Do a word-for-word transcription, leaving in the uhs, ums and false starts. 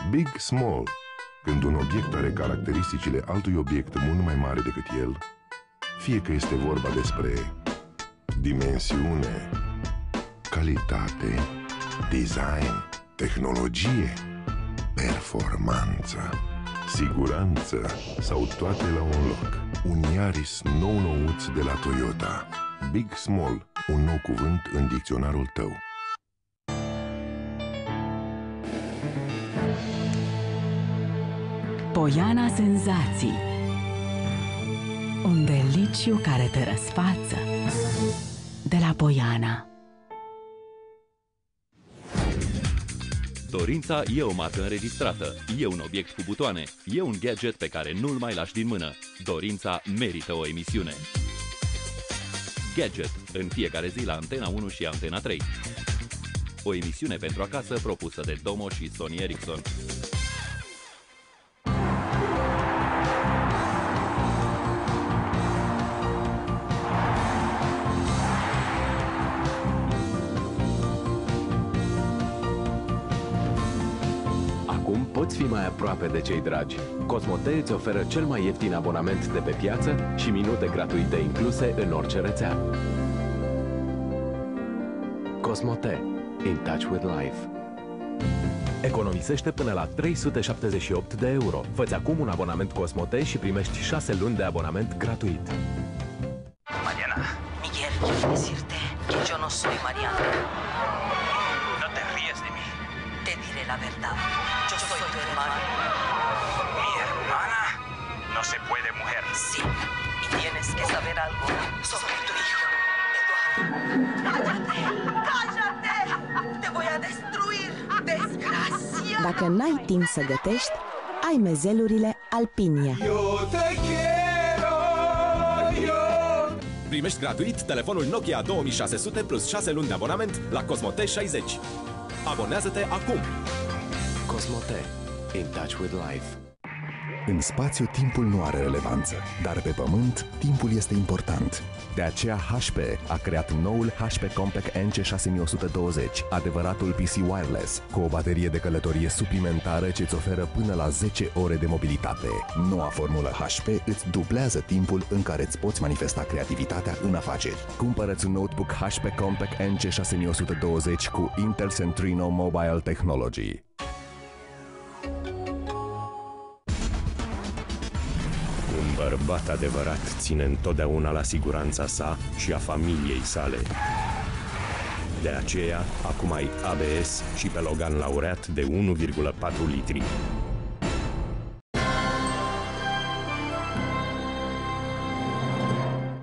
Big Small. Când un obiect are caracteristicile altui obiect mult mai mare decât el, fie că este vorba despre dimensiune, calitate, design, tehnologie, performanță, siguranță sau toate la un loc. Un Yaris nou-nouț de la Toyota. Big Small, un nou cuvânt în dicționarul tău. Poiana Senzații. Un deliciu care te răsfață. De la Poiana. Dorința e o marcă înregistrată, e un obiect cu butoane, e un gadget pe care nu-l mai lași din mână. Dorința merită o emisiune. Gadget, în fiecare zi la Antena unu și Antena trei. O emisiune pentru acasă propusă de Domo și Sony Ericsson. Poți fi mai aproape de cei dragi. Cosmote îți oferă cel mai ieftin abonament de pe piață și minute gratuite incluse în orice rețea. Cosmote. In touch with life. Economisește până la trei sute șaptezeci și opt de euro. Fă-ți acum un abonament Cosmote și primești șase luni de abonament gratuit. Mariana. Miguel, quiero decirte que yo no soy Mariana. No te ríes de mí. Te diré la verdad. Yo soy tu hermano. ¿Mi hermana? No se puede, mujer. Sí, y tienes que saber algo sobre tu hijo, Eduardo. ¡Cállate! ¡Cállate! Te voy a destruir, desgracia! Dacă n-ai timp să gătești, ai mezelurile Alpinia. Eu te quiero, eu... Primești gratuit telefonul Nokia două mii șase sute plus șase luni de abonament la Cosmote șaizeci. Abonează-te acum! Cosmote. In touch with life. În spațiu, timpul nu are relevanță, dar pe pământ, timpul este important. De aceea, H P a creat noul H P Compaq N C șase mii o sută douăzeci, adevăratul P C wireless, cu o baterie de călătorie suplimentară ce îți oferă până la zece ore de mobilitate. Noua formulă H P îți dublează timpul în care îți poți manifesta creativitatea în afaceri. Cumpără-ți un notebook H P Compaq N C șase mii o sută douăzeci cu Intel Centrino Mobile Technology. Un bărbat adevărat ține întotdeauna la siguranța sa și a familiei sale. De aceea, acum ai A B S și pe Logan laureat de unu virgulă patru litri.